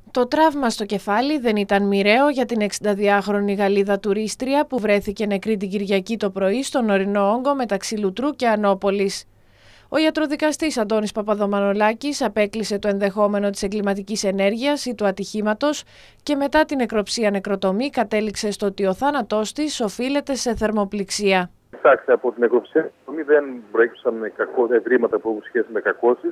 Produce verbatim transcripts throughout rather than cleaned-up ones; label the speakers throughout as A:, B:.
A: Το τραύμα στο κεφάλι δεν ήταν μοιραίο για την εξηνταδυάχρονη Γαλλίδα τουρίστρια που βρέθηκε νεκρή την Κυριακή το πρωί στον ορεινό όγκο μεταξύ Λουτρού και Ανώπολης. Ο ιατροδικαστής Αντώνης Παπαδομανολάκης απέκλεισε το ενδεχόμενο της εγκληματικής ενέργειας ή του ατυχήματος και μετά την νεκροψία νεκροτομή κατέληξε στο ότι ο θάνατός της οφείλεται σε θερμοπληξία.
B: Κοιτάξτε, από την νεκροψία δεν προέκυψαν ευρήματα που έχουν σχέση με κακώσεις.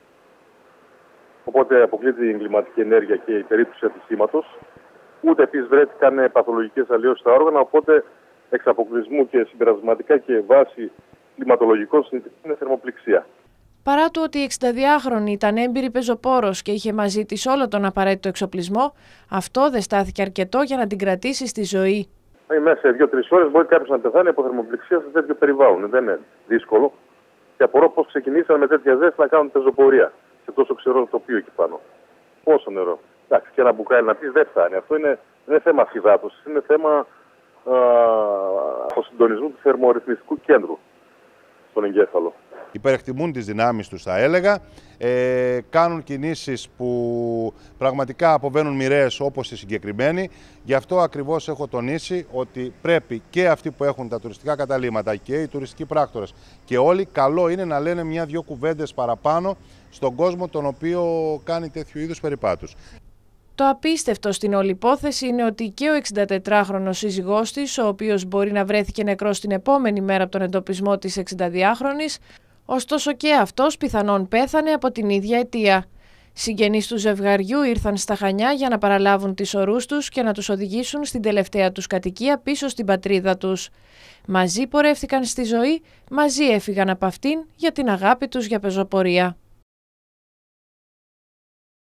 B: Οπότε αποκλείται η εγκληματική ενέργεια και η περίπτωση ατυχήματος. Ούτε επίσης βρέθηκαν παθολογικές αλλοιώσεις στα όργανα. Οπότε εξ αποκλεισμού και συμπερασματικά και βάση κλιματολογικών συνθήκων είναι θερμοπληξία.
A: Παρά του ότι η εξηνταδυάχρονη ήταν έμπειρη πεζοπόρος και είχε μαζί της όλο τον απαραίτητο εξοπλισμό, αυτό δεν στάθηκε αρκετό για να την κρατήσει στη ζωή.
B: Μέσα σε δύο-τρεις ώρες μπορεί κάποιος να πεθάνει από θερμοπληξία σε τέτοιο περιβάλλον. Δεν είναι δύσκολο. Και απορώ πώς ξεκινήσαν με τέτοια ζέστη να κάνουν πεζοπορία σε τόσο ξερό τοπίο εκεί πάνω. Πόσο νερό. Εντάξει, και ένα μπουκάλι να πει δεν φτάνει. Αυτό είναι, δεν είναι θέμα αφυδάτωσης, είναι θέμα αποσυντονισμού του θερμορυθμιστικού κέντρου στον εγκέφαλο.
C: Υπερεκτιμούν τις δυνάμεις τους, θα έλεγα, ε, κάνουν κινήσεις που πραγματικά αποβαίνουν μοιραίες όπως η συγκεκριμένη. Γι' αυτό ακριβώς έχω τονίσει ότι πρέπει και αυτοί που έχουν τα τουριστικά καταλύματα και οι τουριστικοί πράκτορες και όλοι, καλό είναι να λένε μια-δυο κουβέντες παραπάνω στον κόσμο τον οποίο κάνει τέτοιου είδους περιπάτους.
A: Το απίστευτο στην όλη υπόθεση είναι ότι και ο εξηντατετράχρονος σύζυγός της, ο οποίος μπορεί να βρέθηκε νεκρός την επόμενη μέρα από τον εντοπισμό της εξηνταδιάχρονης, ωστόσο και αυτός πιθανόν πέθανε από την ίδια αιτία. Συγγενείς του ζευγαριού ήρθαν στα Χανιά για να παραλάβουν τις ορούς τους και να τους οδηγήσουν στην τελευταία τους κατοικία πίσω στην πατρίδα τους. Μαζί πορεύτηκαν στη ζωή, μαζί έφυγαν από αυτήν για την αγάπη τους για πεζοπορία.